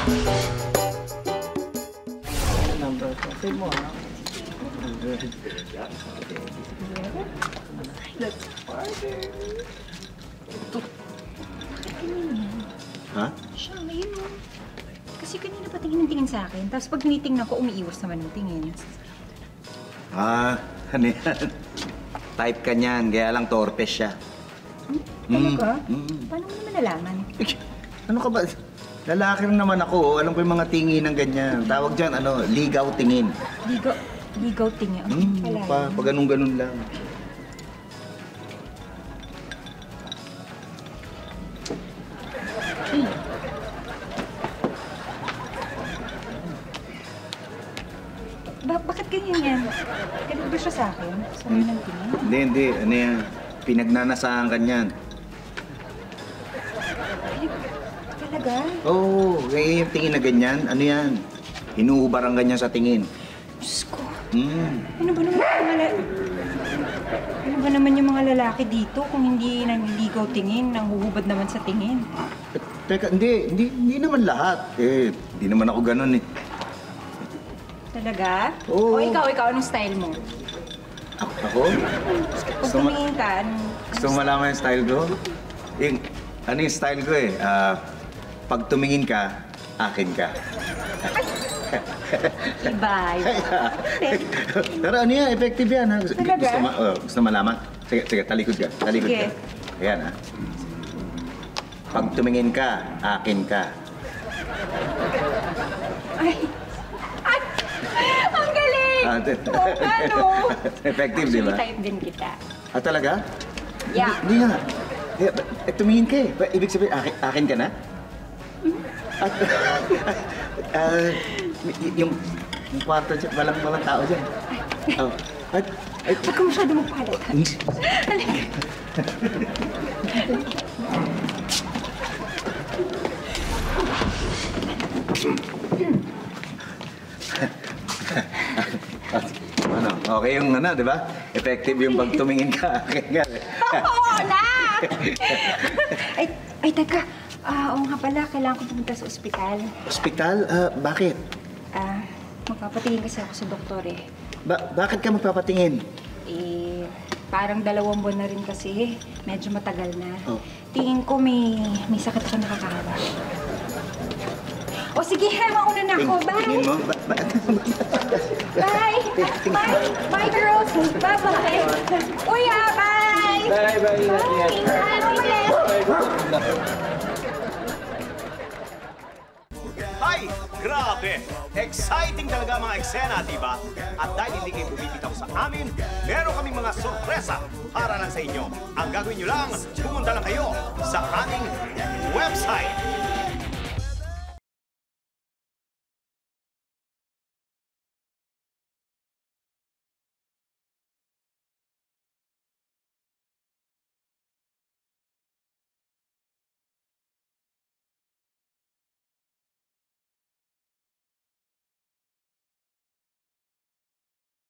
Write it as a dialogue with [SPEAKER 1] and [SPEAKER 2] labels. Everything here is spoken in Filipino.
[SPEAKER 1] Number ko. Save mo, ha? Let's party.
[SPEAKER 2] Ha?
[SPEAKER 3] Siya, ayun mo. Kasi kanina pa tingin sa akin. Tapos pag tinitingnan ko, umiiwas naman ng tingin.
[SPEAKER 2] Ano yan? Type ka niyan, kaya lang torpe siya.
[SPEAKER 3] Talaga? Paano mo naman nalaman?
[SPEAKER 2] Ano ka ba? Lalaki rin naman ako. Alam ko yung mga tingin ng ganyan. Tawag dyan, ligaw tingin.
[SPEAKER 3] Ligaw tingin.
[SPEAKER 2] Pag ganun-ganun lang.
[SPEAKER 3] Bakit ganyan yan? Galit ba siya sa akin? Sabi ng tingin?
[SPEAKER 2] Hindi. Ano yan? Pinagnanasahan ka niyan.
[SPEAKER 3] Talaga?
[SPEAKER 2] Oo, yung tingin na ganyan. Ano yan? Hinuhubarang ganyan sa tingin.
[SPEAKER 3] Diyos ko. Ano ba naman yung mga lalaki dito kung hindi nanliligaw tingin, nanghuhubad naman sa tingin?
[SPEAKER 2] Teka, hindi naman lahat. Hindi naman ako ganun eh.
[SPEAKER 3] Talaga?
[SPEAKER 2] Oo.
[SPEAKER 3] O ikaw, anong style mo?
[SPEAKER 2] Ako?
[SPEAKER 3] Pag tumingin ka,
[SPEAKER 2] Gusto mo malaman yung style ko? Yung style ko eh. Pag tumingin ka, akin ka.
[SPEAKER 3] iba.
[SPEAKER 2] Pero ano yan, effective yan ha.
[SPEAKER 3] Talaga?
[SPEAKER 2] Gusto malaman? Sige, talikod ka. Talikod ka. Ayan ha. Pag tumingin ka, akin ka.
[SPEAKER 3] Ang galing! Ano?
[SPEAKER 2] Effective, di ba?
[SPEAKER 3] Actually, type din kita.
[SPEAKER 2] Talaga?
[SPEAKER 3] Yeah.
[SPEAKER 2] Hindi nga. Tumingin ka eh. Ibig sabihin, akin ka na? Yung kwarto dyan, walang tao dyan.
[SPEAKER 3] Huwag ka masyado magpalat. Halika.
[SPEAKER 2] Okay yung di ba? Effective yung pag tumingin ka.
[SPEAKER 3] Oo na! Ay, teka. Oo nga pala, kailangan ko pumunta sa ospital.
[SPEAKER 2] Ospital? Bakit?
[SPEAKER 3] Magpapatingin kasi ako sa doktor eh.
[SPEAKER 2] Bakit ka magpapatingin?
[SPEAKER 3] Parang 2 buwan na rin kasi. Medyo matagal na.
[SPEAKER 2] Oh.
[SPEAKER 3] Tingin ko may sakit ako nakakahawa. O sige, mauna na ako. Bye!
[SPEAKER 2] Tingin mo?
[SPEAKER 3] Bye! Bye, girls! Bye-bye! Uy, bye!
[SPEAKER 1] Bye!
[SPEAKER 4] Ay, grabe! Exciting talaga mga eksena, di ba? At dahil hindi kayo bumibitaw sa amin, meron kaming mga sorpresa para lang sa inyo. Ang gagawin nyo lang, pumunta lang kayo sa aming website.